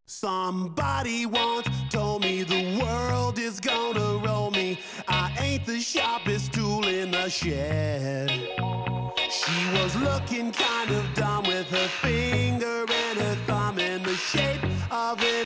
Somebody once told me the world is gonna roll me. I ain't the sharpest tool in the shed. She was looking kind of dumb